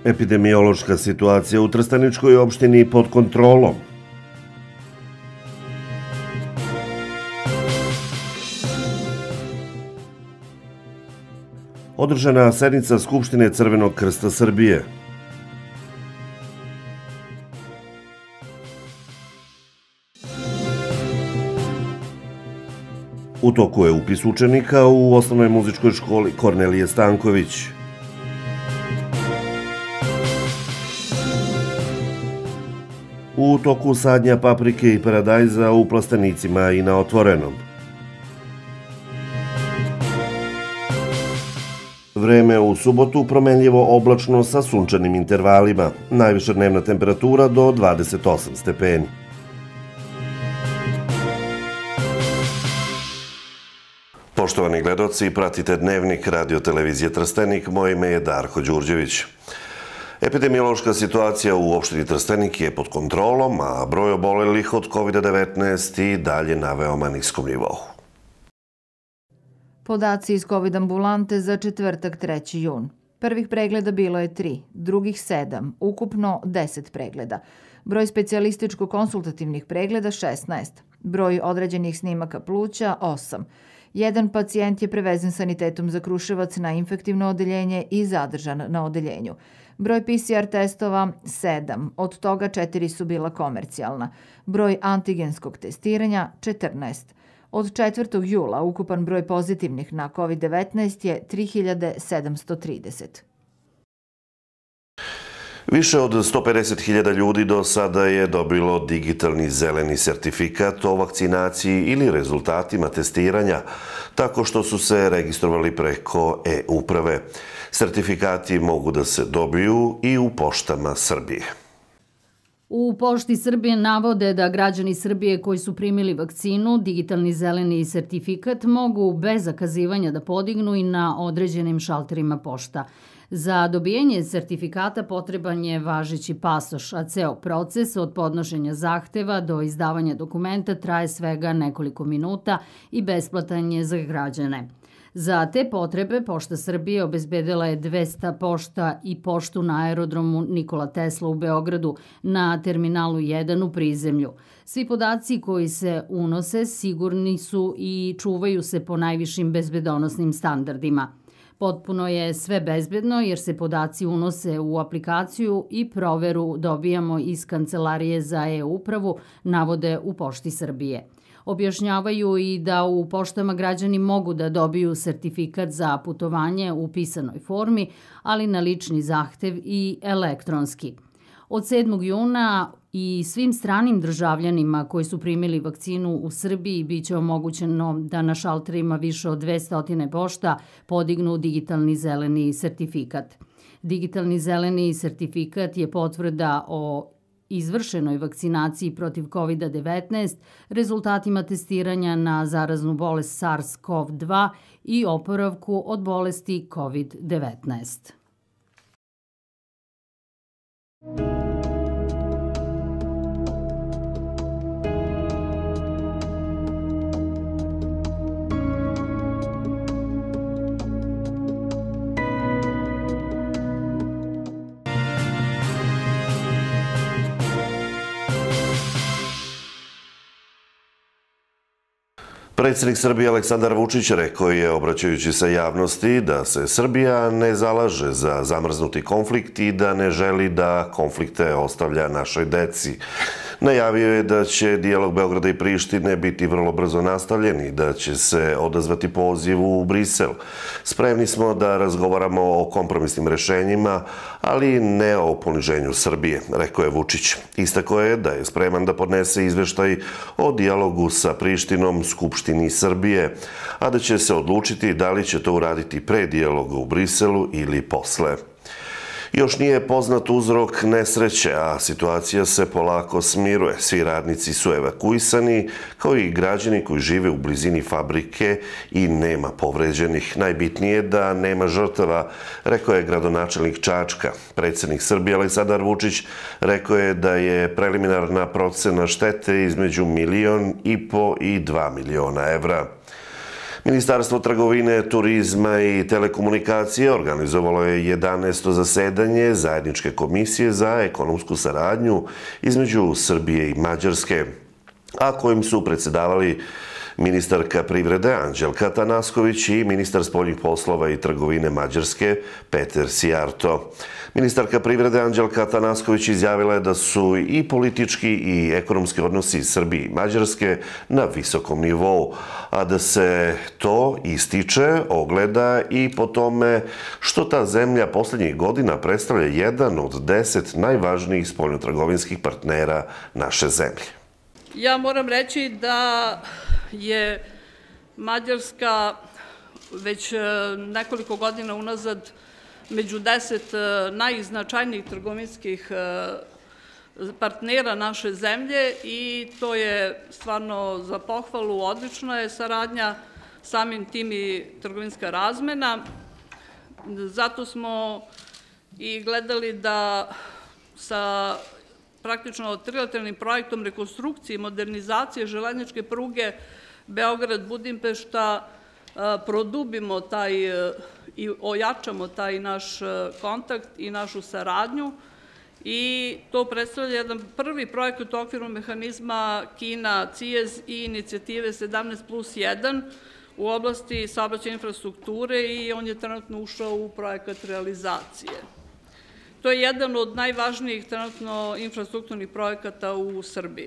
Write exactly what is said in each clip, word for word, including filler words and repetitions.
Epidemiološka situacija u Trsteničkoj opštini pod kontrolom. Održana sednica Skupštine Crvenog krsta Srbije. U toku je upis učenika u osnovnoj muzičkoj školi Kornelije Stanković. U toku sadnja paprike i paradajza u plastenicima i na otvorenom. Vreme u subotu promenljivo oblačno sa sunčanim intervalima. Najviša dnevna temperatura do dvadeset osam stepeni. Poštovani gledoci, pratite Dnevnik radio televizije Trstenik. Moje ime je Darko Đurđević. Epidemiološka situacija u opštini Trstenik je pod kontrolom, a broj obolelih od kovid devetnaest i dalje na veoma niskom nivou. Podaci iz COVID ambulante za četvrtak treći jun. Prvih pregleda bilo je tri, drugih sedam, ukupno deset pregleda. Broj specijalističko-konsultativnih pregleda šesnaest, broj odrađenih snimaka pluća osam. Jedan pacijent je prevezen sanitetom za Kruševac na infektivno odeljenje i zadržan na odeljenju. Broj P C R testova sedam, od toga četiri su bila komercijalna. Broj antigenskog testiranja četrnaest. Od četvrtog jula ukupan broj pozitivnih na COVID devetnaest je tri hiljade sedamsto trideset. Više od sto pedeset hiljada ljudi do sada je dobilo digitalni zeleni sertifikat o vakcinaciji ili rezultatima testiranja, tako što su se registrovali preko e-uprave. Sertifikati mogu da se dobiju i u poštama Srbije. U Pošti Srbije navode da građani Srbije koji su primili vakcinu, digitalni zeleni sertifikat mogu bez zakazivanja da podignu i na određenim šalterima pošta. Za dobijanje sertifikata potreban je važeći pasoš, a ceo proces od podnošenja zahteva do izdavanja dokumenta traje svega nekoliko minuta i besplatan je za građane. Za te potrebe Pošta Srbije obezbedila je dvesta pošta i poštu na aerodromu Nikola Tesla u Beogradu na terminalu jedan u prizemlju. Svi podaci koji se unose sigurni su i čuvaju se po najvišim bezbedonosnim standardima. Potpuno je sve bezbedno jer se podaci unose u aplikaciju i proveru dobijamo iz Kancelarije za e-upravu, navode u Pošti Srbije. Objašnjavaju i da u poštama građani mogu da dobiju sertifikat za putovanje u pisanoj formi, ali na lični zahtev i elektronski. Od sedmog juna i svim stranim državljanima koji su primili vakcinu u Srbiji biće omogućeno da na šalterima više od dvesta pošta podignu digitalni zeleni sertifikat. Digitalni zeleni sertifikat je potvrda o izvršenoj vakcinaciji protiv COVID devetnaest, rezultatima testiranja na zaraznu bolest SARS CoV dva i oporavku od bolesti COVID devetnaest. Predsjednik Srbije Aleksandar Vučić rekao je, obraćajući se javnosti, da se Srbija ne zalaže za zamrznuti konflikt i da ne želi da konflikte ostavlja našoj deci. Najavio je da će dijalog Beograda i Prištine biti vrlo brzo nastavljen i da će se odazvati pozivu u Brisel. Spremni smo da razgovaramo o kompromisnim rešenjima, ali ne o poniženju Srbije, rekao je Vučić. Istakao je da je spreman da podnese izveštaj o dijalogu sa Prištinom Skupštini Srbije, a da će se odlučiti da li će to uraditi pre dijaloga u Briselu ili posle. Još nije poznat uzrok nesreće, a situacija se polako smiruje. Svi radnici su evakuisani, kao i građani koji žive u blizini fabrike i nema povređenih. Najbitnije je da nema žrtava, rekao je gradonačelnik Čačka. Predsjednik Srbije Aleksandar Vučić rekao je da je preliminarna procena štete između milion i po i dva miliona evra. Ministarstvo trgovine, turizma i telekomunikacije organizovalo je jedanaesto zasedanje Zajedničke komisije za ekonomsku saradnju između Srbije i Mađarske, a kojim su predsedavali ministarka privrede Anđelka Atanasković i ministar spoljnih poslova i trgovine Mađarske Peter Sijarto. Ministarka privrede Anđelka Atanasković izjavila je da su i politički i ekonomski odnosi Srbije i Mađarske na visokom nivou, a da se to ističe, ogleda i po tome što ta zemlja poslednjih godina predstavlja jedan od deset najvažnijih spoljnotrgovinskih partnera naše zemlje. Ja moram reći da je Mađarska već nekoliko godina unazad među deset najznačajnijih trgovinskih partnera naše zemlje i to je stvarno za pohvalu, odlična je saradnja, samim tim i trgovinska razmena. Zato smo i gledali da sa praktično trilateralnim projektom rekonstrukcije i modernizacije železničke pruge Beograd-Budimpešta produbimo taj i ojačamo taj naš kontakt i našu saradnju i to predstavlja jedan prvi projekat u okviru mehanizma Kina-C I E S i inicijative sedamnaest plus jedan u oblasti saobraćajne infrastrukture i on je trenutno ušao u projekat realizacije. To je jedan od najvažnijih trenutno infrastrukturnih projekata u Srbiji.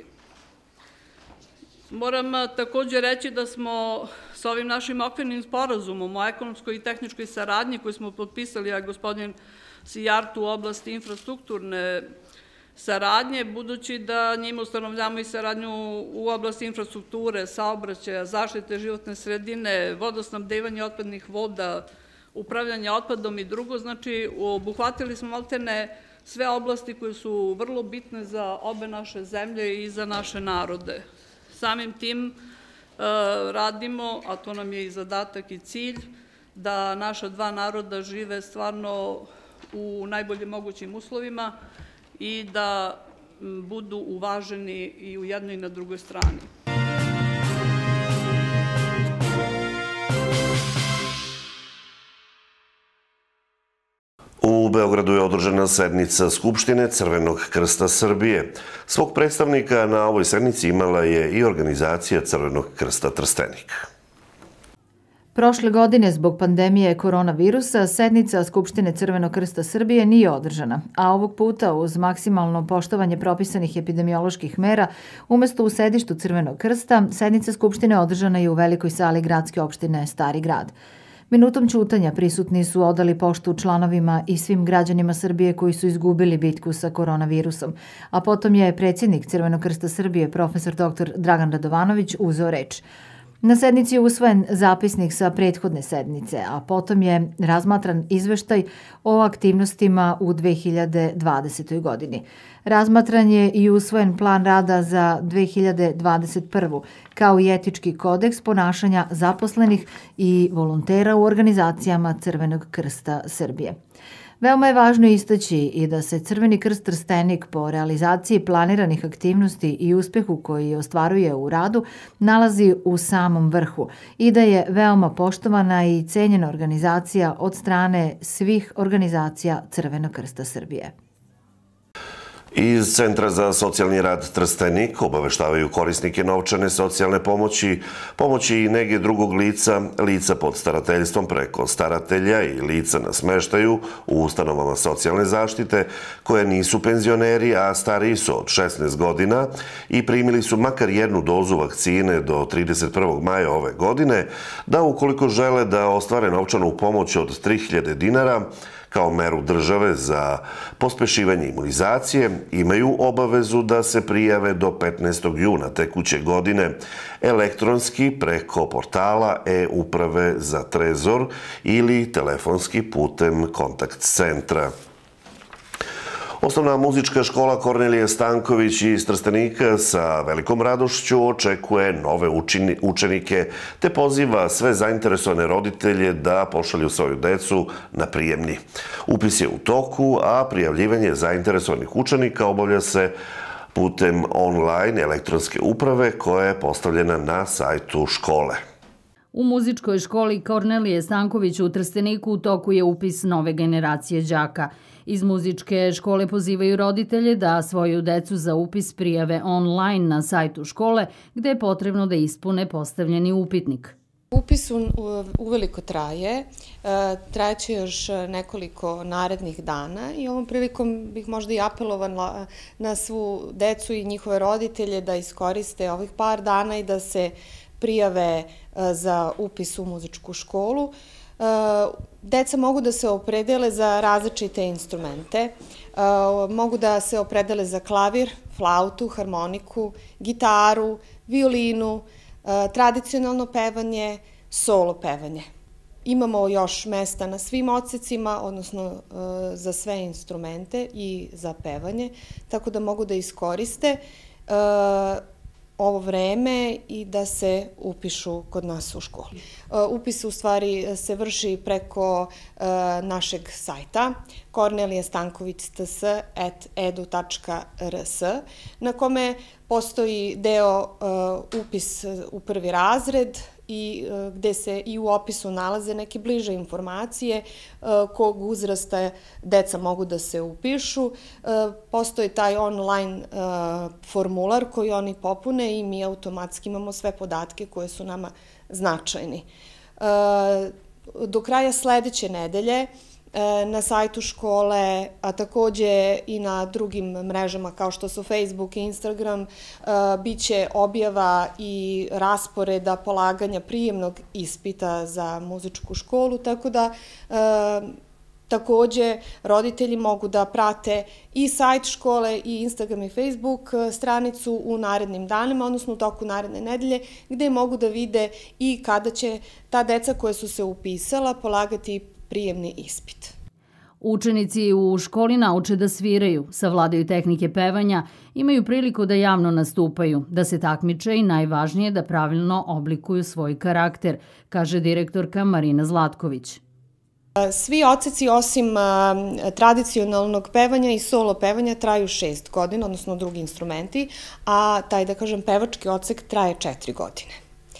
Moram takođe reći da smo sa ovim našim okvirnim sporazumom o ekonomskoj i tehničkoj saradnji koju smo potpisali, a gospodin Sijarto u oblasti infrastrukturne saradnje, budući da njima ustanovljamo i saradnju u oblasti infrastrukture, saobraćaja, zaštite životne sredine, vodosnabdevanja otpadnih voda, upravljanja otpadom i drugo, znači obuhvatili smo maltene sve oblasti koje su vrlo bitne za obe naše zemlje i za naše narode. Samim tim radimo, a to nam je i zadatak i cilj, da naša dva naroda žive stvarno u najboljim mogućim uslovima i da budu uvaženi i u jednoj i na drugoj strani. U Beogradu je održana sednica Skupštine Crvenog krsta Srbije. Svog predstavnika na ovoj sednici imala je i organizacija Crvenog krsta Trstenik. Prošle godine, zbog pandemije koronavirusa, sednica Skupštine Crvenog krsta Srbije nije održana, a ovog puta uz maksimalno poštovanje propisanih epidemioloških mera, umesto u sedištu Crvenog krsta, sednica Skupštine održana je u velikoj sali gradske opštine Stari grad. Minutom ćutanja prisutni su odali poštu članovima i svim građanima Srbije koji su izgubili bitku sa koronavirusom, a potom je predsjednik Crvenog krsta Srbije, profesor doktor Dragan Radovanović, uzeo reč. Na sednici je usvojen zapisnik sa prethodne sednice, a potom je razmatran izveštaj o aktivnostima u dve hiljade dvadesetoj. godini. Razmatran je i usvojen plan rada za dve hiljade dvadeset prvu. kao i etički kodeks ponašanja zaposlenih i volontera u organizacijama Crvenog krsta Srbije. Veoma je važno istaći i da se Crveni krst Trstenik po realizaciji planiranih aktivnosti i uspehu koji ostvaruje u radu nalazi u samom vrhu i da je veoma poštovana i cenjena organizacija od strane svih organizacija Crvenog krsta Srbije. Iz Centra za socijalni rad Trstenik obaveštavaju korisnike novčane socijalne pomoći, pomoći i nege drugog lica, lica pod starateljstvom preko staratelja i lica na smeštaju u ustanovama socijalne zaštite koje nisu penzioneri, a stariji su od šesnaest godina i primili su makar jednu dozu vakcine do trideset prvog maja ove godine, da ukoliko žele da ostvare novčanu pomoć od tri hiljade dinara, kao meru države za pospešivanje imunizacije, imaju obavezu da se prijave do petnaestog juna tekuće godine elektronski preko portala e-uprave za Trezor ili telefonski putem kontakt centra. Osnovna muzička škola Kornelije Stanković iz Trstenika sa velikom radošću očekuje nove učenike te poziva sve zainteresovane roditelje da pošalju svoju decu na prijemni. Upis je u toku, a prijavljivanje zainteresovanih učenika obavlja se putem online elektronske uprave koja je postavljena na sajtu škole. U muzičkoj školi Kornelije Stanković u Trsteniku u toku je upis nove generacije đaka. Iz muzičke škole pozivaju roditelje da svoju decu za upis prijave online na sajtu škole, gde je potrebno da ispune postavljeni upitnik. Upis uveliko traje, trajeće još nekoliko narednih dana i ovom prilikom bih možda i apelovala na svu decu i njihove roditelje da iskoriste ovih par dana i da se prijave za upis u muzičku školu. Deca mogu da se opredele za različite instrumente, mogu da se opredele za klavir, flautu, harmoniku, gitaru, violinu, tradicionalno pevanje, solo pevanje. Imamo još mesta na svim odsecima, odnosno za sve instrumente i za pevanje, tako da mogu da iskoriste ovo vreme i da se upišu kod nas u školi. Upis u stvari se vrši preko našeg sajta kornelijastanković.ts at edu tačka rs na kome postoji deo upis u prvi razred i gde se i u opisu nalaze neke bliže informacije kog uzrasta deca mogu da se upišu. Postoji taj online formular koji oni popune i mi automatski imamo sve podatke koje su nama značajni. Do kraja sledeće nedelje na sajtu škole, a takođe i na drugim mrežama kao što su Facebook i Instagram, biće objava i rasporeda polaganja prijemnog ispita za muzičku školu, tako da takođe roditelji mogu da prate i sajt škole i Instagram i Facebook stranicu u narednim danima, odnosno u toku naredne nedelje, gde mogu da vide i kada će ta deca koja su se upisala polagati prijemni ispit. Učenici u školi nauče da sviraju, savladaju tehnike pevanja, imaju priliku da javno nastupaju, da se takmiče i najvažnije da pravilno oblikuju svoj karakter, kaže direktorka Marina Zlatković. Svi odseci osim tradicionalnog pevanja i solo pevanja traju šest godina, odnosno drugi instrumenti, a taj, da kažem, pevački odsek traje četiri godine.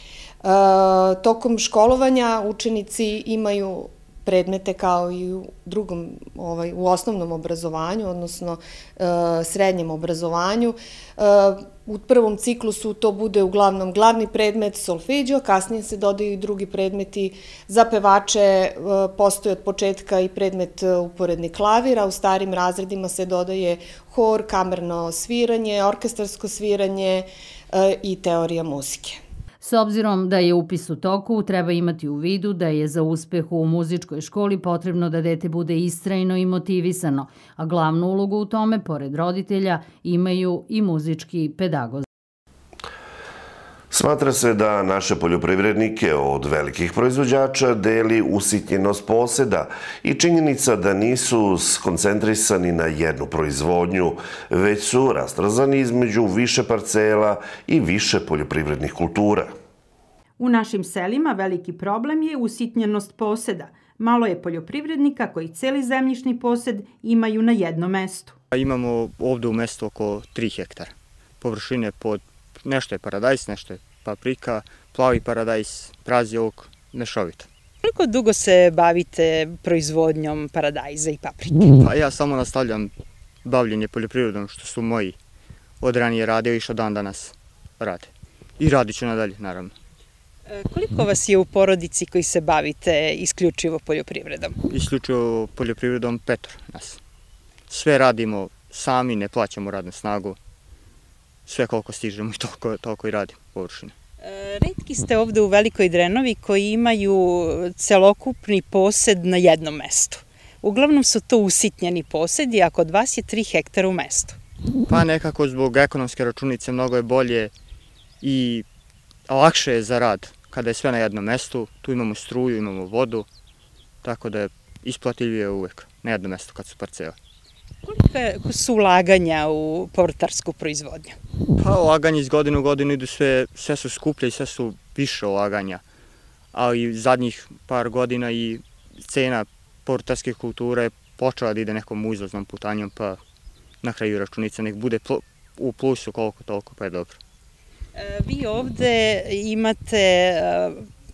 Tokom školovanja učenici imaju predmete kao i u drugom, u osnovnom obrazovanju, odnosno srednjem obrazovanju. U prvom ciklusu to bude uglavnom glavni predmet solfeđio, kasnije se dodaju i drugi predmeti. Za pevače postoji od početka i predmet uporedni klavir, a u starim razredima se dodaje hor, kamerno sviranje, orkestarsko sviranje i teorija muzike. S obzirom da je upis u toku, treba imati u vidu da je za uspeh u muzičkoj školi potrebno da dete bude istrajno i motivisano, a glavnu ulogu u tome, pored roditelja, imaju i muzički pedagozi. Smatra se da naše poljoprivrednike od velikih proizvođača deli usitnjenost poseda i činjenica da nisu skoncentrisani na jednu proizvodnju, već su rastrzani između više parcela i više poljoprivrednih kultura. U našim selima veliki problem je usitnjenost poseda. Malo je poljoprivrednika koji celi zemljišni posed imaju na jednom mestu. Imamo ovde u mestu oko tri hektara površine pod nešto je paradajz, nešto je paprika, plavi paradajz, prazjovk, mešovito. Koliko dugo se bavite proizvodnjom paradajza i paprike? Pa ja samo nastavljam bavljenje poljoprivredom, što su moji od ranije radio i što dan danas rade. I radit ću nadalje, naravno. Koliko vas je u porodici koji se bavite isključivo poljoprivredom? Isključivo poljoprivredom petor nas. Sve radimo sami, ne plaćamo radnu snagu. Sve koliko stižemo i toliko, toliko i radimo površine. Retki ste ovde u Velikoj Drenovi koji imaju celokupni posed na jednom mestu. Uglavnom su to usitnjeni posedi, a kod vas je tri hektara u mestu. Pa nekako zbog ekonomske računice mnogo je bolje i lakše je za rad kada je sve na jednom mestu. Tu imamo struju, imamo vodu, tako da je isplativije uvek na jednom mestu kad su parcele. Koliko su ulaganja u povrtarsku proizvodnju? Pa ulaganje iz godine u godinu idu sve, sve su skuplje i sve su više ulaganja. Ali zadnjih par godina i cena povrtarskih kultura je počela da ide nekom uzlaznom putanjom, pa na kraju računica nek bude u plusu koliko toliko, pa je dobro. Vi ovde imate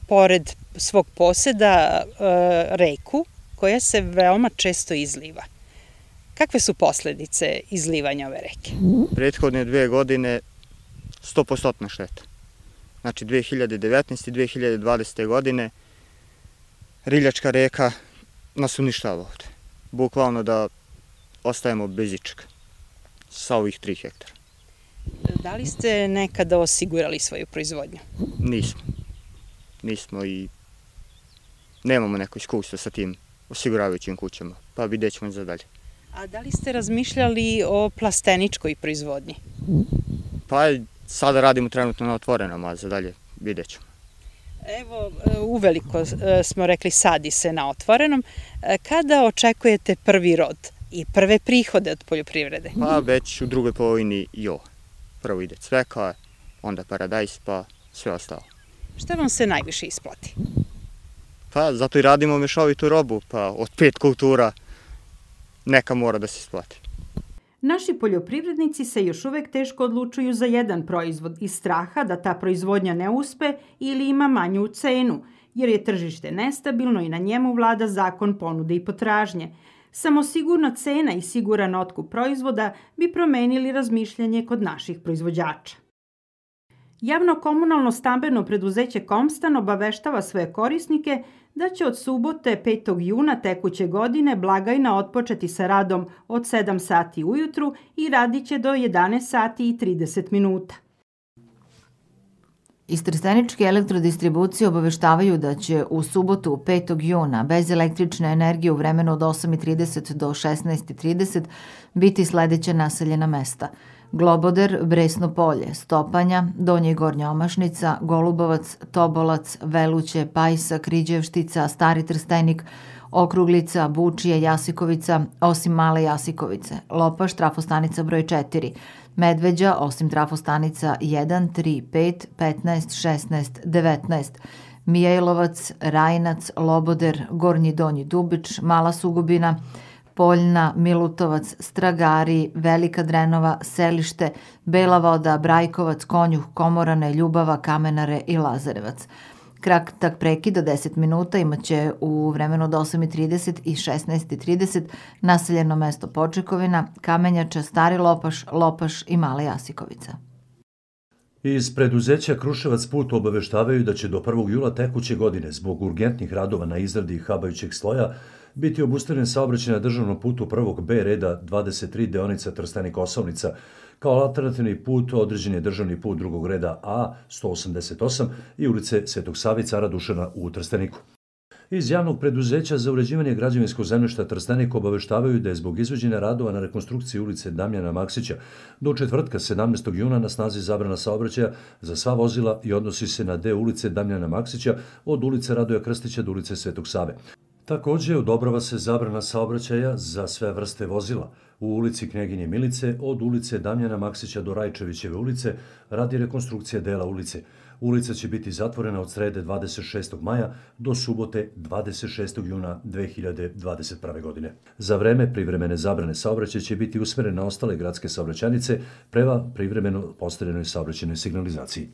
pored svog poseda reku koja se veoma često izliva. Kakve su posledice izlivanja ove reke? Prethodne dve godine sto posto šteta. Znači dve hiljade devetnaeste i dve hiljade dvadesete. godine Riljačka reka nas uništava ovde. Bukvalno da ostajemo bez ičega sa ovih tri hektara. Da li ste nekada osigurali svoju proizvodnju? Nismo. Nismo i nemamo neko iskustvo sa tim osiguravajućim kućama, pa vidjet ćemo za dalje. A da li ste razmišljali o plasteničkoj proizvodnji? Pa sada radimo trenutno na otvorenom, a za dalje vidjet ćemo. Evo, uveliko smo rekli sadi se na otvorenom. Kada očekujete prvi rod i prve prihode od poljoprivrede? Pa već u drugoj polovini jo. Prvo ide cveka, onda paradajz, pa sve ostalo. Šta vam se najviše isplati? Pa zato i radimo mešovitu robu, pa od pet kultura neka mora da se isplati. Naši poljoprivrednici se još uvek teško odlučuju za jedan proizvod iz straha da ta proizvodnja ne uspe ili ima manju cenu, jer je tržište nestabilno i na njemu vlada zakon ponude i potražnje. Samo sigurna cena i siguran otkup proizvoda bi promenili razmišljanje kod naših proizvođača. Javno-komunalno stambeno preduzeće Komstan obaveštava svoje korisnike da će od subote petog juna tekuće godine blagajna otpočeti sa radom od sedam sati ujutru i radit će do jedanaest sati i trideset minuta. Iz Trsteničke elektrodistribucije obaveštavaju da će u subotu petog juna bez električne energije u vremenu od osam i trideset do šesnaest i trideset biti sledeća naseljena mesta: Globoder, Bresno polje, Stopanja, Donja i Gornja Omašnica, Golubovac, Tobolac, Veluće, Pajsa, Kriđevštica, Stari Trstenik, Okruglica, Bučije, Jasikovica, osim Male Jasikovice, Lopaš, trafostanica broj četiri, Medveđa, osim trafostanica jedan, tri, pet, petnaest, šesnaest, devetnaest, Mijajlovac, Rajinac, Loboder, Gornji Donji Dubič, Mala Sugubina, Poljna, Milutovac, Stragari, Velika Drenova, Selište, Bela Voda, Brajkovac, Konjuh, Komorane, Ljubava, Kamenare i Lazarevac. Kratak prekid od deset minuta imaće u vremenu od osam i trideset i šesnaest i trideset naseljeno mesto Počekovina, Kamenjača, Stari Lopaš, Lopaš i Mala Jasikovica. Iz preduzeća Kruševac put obaveštavaju da će do prvog jula tekuće godine zbog urgentnih radova na izradi habajućeg sloja biti obustavljen saobraćaj na državnom putu prvog B reda dvadeset tri deonica Trstenik-Osovnica. Kao alternativni put određen je državni put drugog reda A sto osamdeset osam i ulice Svetog Save i Cara Dušana u Trsteniku. Iz javnog preduzeća za uređivanje građevinskog zemljišta Trstenik obaveštavaju da je zbog izvođenja radova na rekonstrukciji ulice Damjana Maksića do četvrtka sedamnaestog juna na snazi zabrana saobraćaja za sva vozila i odnosi se na deo ulice Damjana Maksića od ulice Radoja Krstića do ulice Svetog Save. Takođe, odobrava se zabrana saobraćaja za sve vrste vozila u ulici Knjeginje Milice od ulice Damjana Maksića do Rajčevićeve ulice radi rekonstrukcije dela ulice. Ulica će biti zatvorena od srede dvadeset šestog maja do subote dvadeset šestog juna dve hiljade dvadeset prve. godine. Za vreme privremene zabrane saobraćaja će biti usmeren na ostale gradske saobraćajnice prema privremeno postavljenoj saobraćajnoj signalizaciji.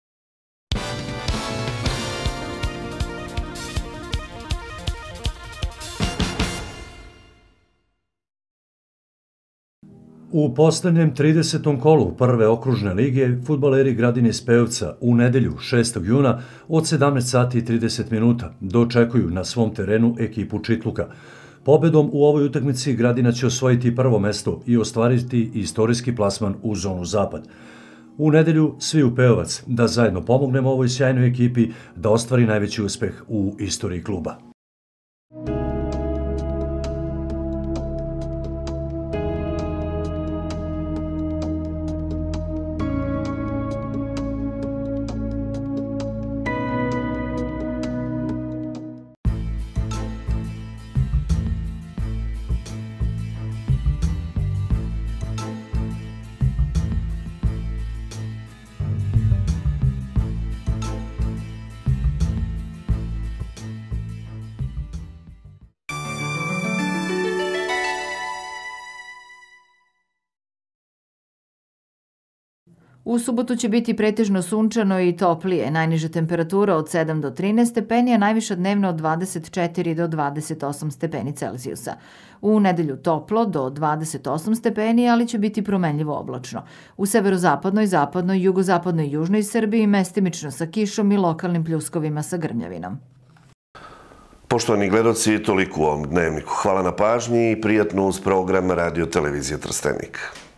U poslednjem tridesetom kolu prve okružne lige fudbaleri Gradine Spevca u nedelju šestog juna od sedamnaest sati i trideset minuta dočekuju na svom terenu ekipu Čitluka. Pobedom u ovoj utakmici Gradina će osvojiti prvo mesto i ostvariti istorijski plasman u zonu Zapad. U nedelju svi u Peovac da zajedno pomognemo ovoj sjajnoj ekipi da ostvari najveći uspeh u istoriji kluba. U subotu će biti pretežno sunčano i toplije, najniža temperatura od sedam do trinaest stepeni, a najviša dnevno od dvadeset četiri do dvadeset osam stepeni Celzijusa. U nedelju toplo do dvadeset osam stepeni, ali će biti promenljivo oblačno. U severozapadnoj, zapadnoj, jugozapadnoj i južnoj Srbiji mestimično sa kišom i lokalnim pljuskovima sa grmljavinom. Poštovani gledoci, toliko u ovom dnevniku. Hvala na pažnji i prijatno uz program Radio Televizije Trstenik.